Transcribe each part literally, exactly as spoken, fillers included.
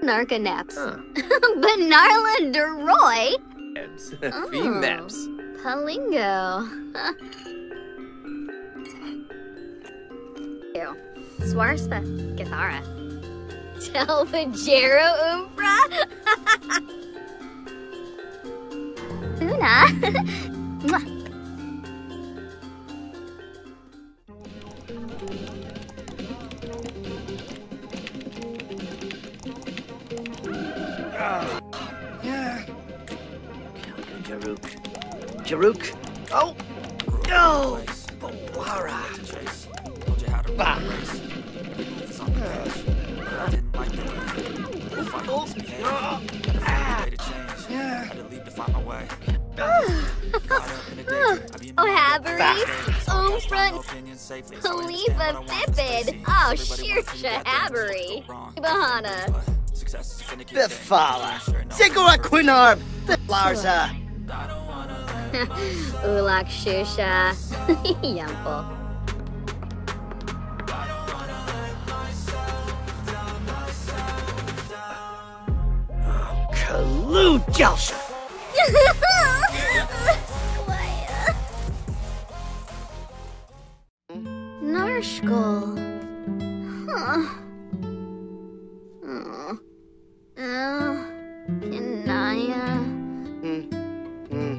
Narcanaps. Huh. Benarla Deroy. Maps. Oh. Fee maps. Palingo. Ew. Swarspa. Gathara. Telvajero Umbra. Una. Mwah. Oh, yeah. Jaruk. Jaruk. Oh. No. Bawara. Bah. Oh, Havery. Umfront. Khalifa Fipid. Oh, Shirsha Havery. Bahana. Bifala. Sigura Quinarb. Larza. Ulak Shusha. Yumple. Kalu Jelsha. Narshkol. Huh. Oh. Oh. Inaya. Mm. Mm.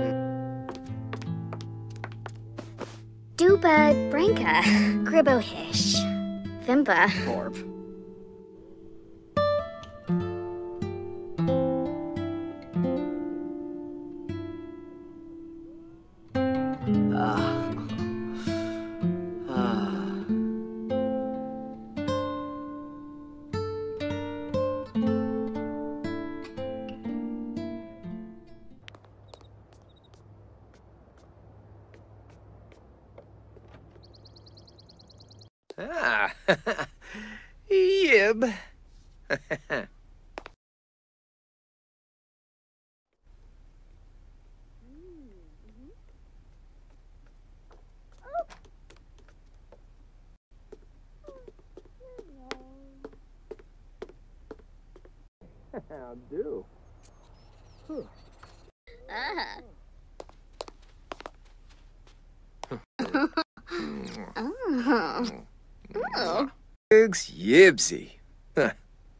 Duba Branka. Gribohish. Vimba. Orb. Ah. Yib. How do? Ah. Oh. Oh. Eggs Yibsy. Huh.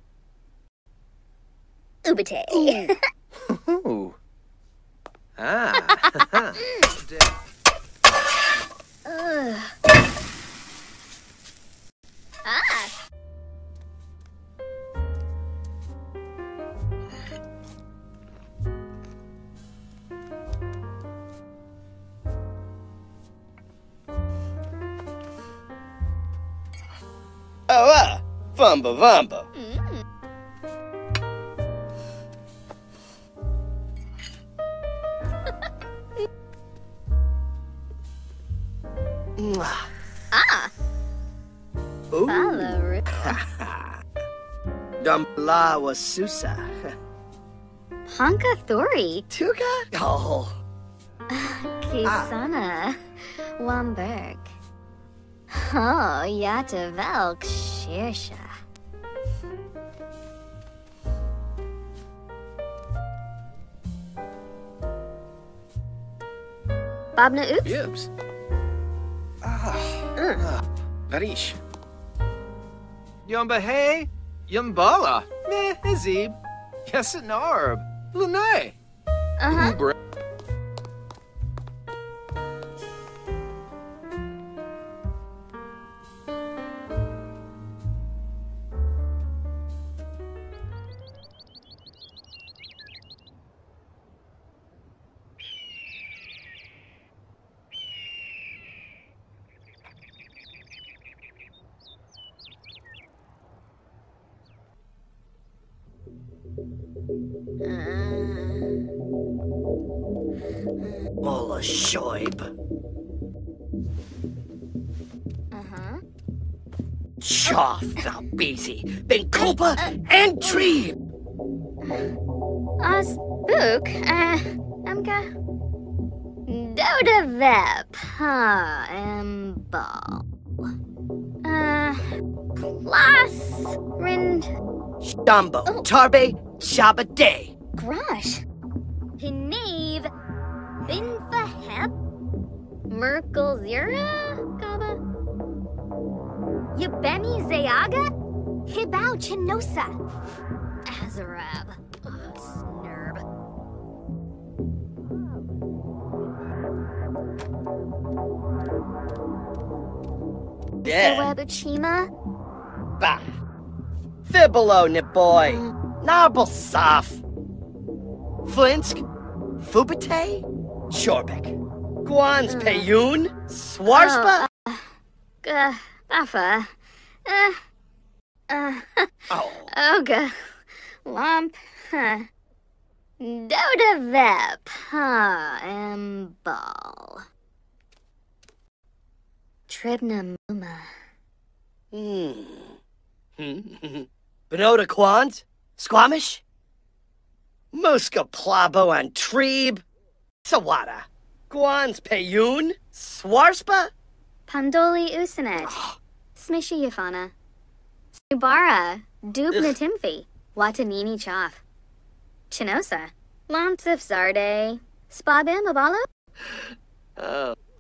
Ubate. Ooh. Ah. Ugh. Ah. Oh, ah. Vumba Vumba. Mm. Mwah. Ah. Ooh. Ballaru. Dumblawa Susa. Honka Thori. Tuga? Oh. Kisana. Wamberg. Oh, Yata Velk Shirsha. Bobna Oops? Yibs. Ah. Ah. Varish. Yumba hey. Yumbala. Meh, Azib. Yasinarb. Lunay. Uh-huh. Ubra. Mola Shoib. Uh-huh. Choff, thou busy. Ben Copa and Tree. Uh, Spook, uh, Amka. Doda Vep, huh, Emball. Uh, Class, Rind, Shambo, Tarbe, Shabade. Grosh. Hinave. Binfaheb. Merkel Zira. Gaba. Yabemi Zayaga. Hibao Chinosa. Azarab. Ugh, snurb. Yeah. Zawabuchima. Bah. Fibolo, Niboy. Narble Saf. Flinsk. Fubate. Shorbek. Guan's Payun. Swarspa. Uh, Buffa. Uh, uh, Oh. Oga. Lump. Huh. Doda Vep. Huh. And Ball. Tribna Muma. Hmm. Benoda Quant? Squamish? Muska Plabo and Treeb? Sawada? Guan's Payun? Swarspa? Pandoli Usanet. Smishy Yafana. Subara. Dubna Timfi. Watanini Chaff. Chinosa. Lonsif Zarde. Spabim Abalo? Oh.